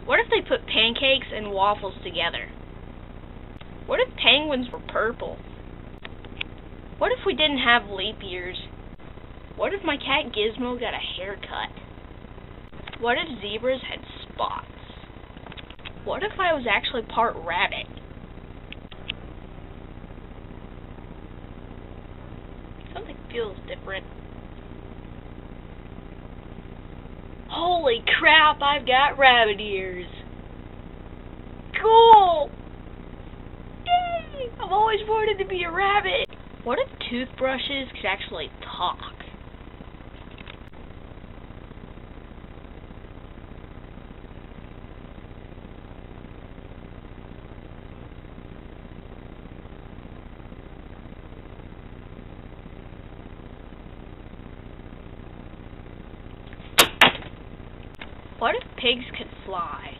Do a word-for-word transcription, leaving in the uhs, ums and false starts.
What if they put pancakes and waffles together? What if penguins were purple? What if we didn't have leap years? What if my cat Gizmo got a haircut? What if zebras had spots? What if I was actually part rabbit? Something feels different. Holy crap, I've got rabbit ears! Cool! Yay! I've always wanted to be a rabbit! What if toothbrushes could actually talk? What if pigs could fly?